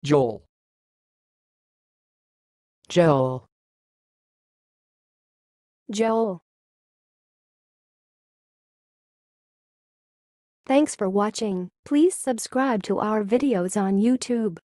Jole. Jole. Jole. Thanks for watching. Please subscribe to our videos on YouTube.